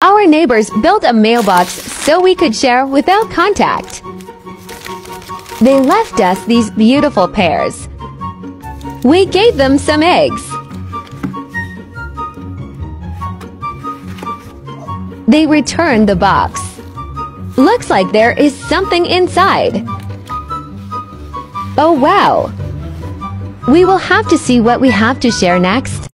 Our neighbors built a mailbox so we could share without contact. They left us these beautiful pears. We gave them some eggs. They returned the box. Looks like there is something inside. Oh wow! We will have to see what we have to share next.